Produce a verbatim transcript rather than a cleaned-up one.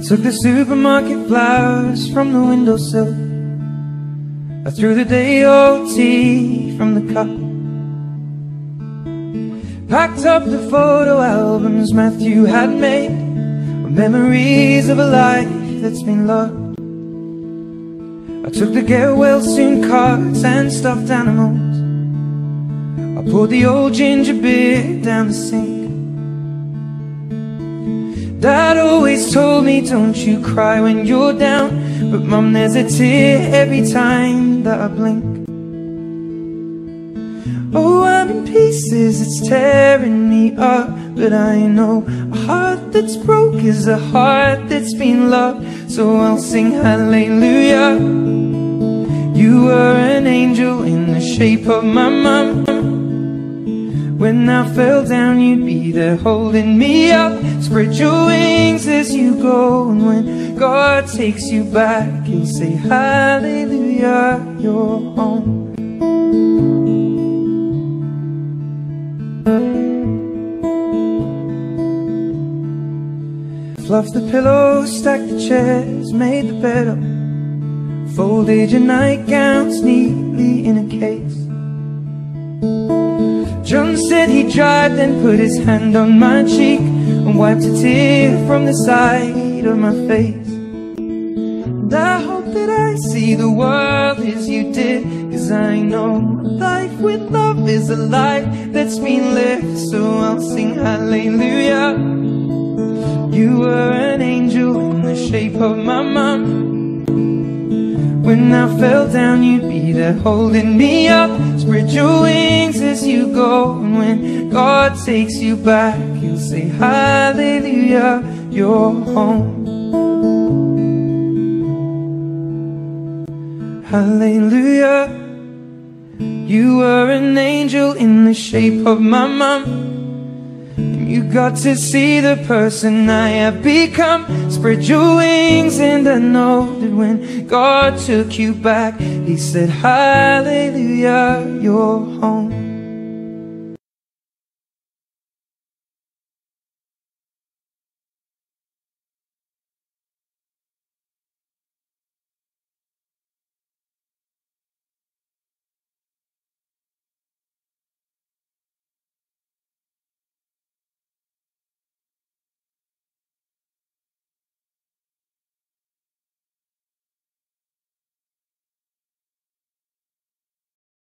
took the supermarket flowers from the windowsill. I threw the day-old tea from the cup. Packed up the photo albums Matthew had made, memories of a life that's been loved. I took the get well soon cards and stuffed animals. I poured the old ginger beer down the sink. Dad always told me, don't you cry when you're down, but Mum, there's a tear every time that I blink. Oh, I'm in pieces, it's tearing me up, but I know a heart that's broke is a heart that's been loved. So I'll sing hallelujah. You were an angel in the shape of my mum. When I fell down, you'd be there holding me up. Spread your wings as you go, and when God takes you back, He'll say hallelujah, you're home. Fluffed the pillows, stacked the chairs, made the bed up, folded your nightgowns neatly in a case. John said he tried, then put his hand on my cheek and wiped a tear from the side of my face. And I hope that I see the world as you did, 'cause I know life with love is a life that's been lived. So I'll sing hallelujah. You were an angel in the shape of my mum. When I fell down, you'd be there holding me up. Spread your wings as you go, and when God takes you back, He'll say hallelujah, you're home. Hallelujah. You were an angel in the shape of my mum. You got to see the person I have become. Spread your wings, and I know that when God took you back, He said hallelujah, you're home.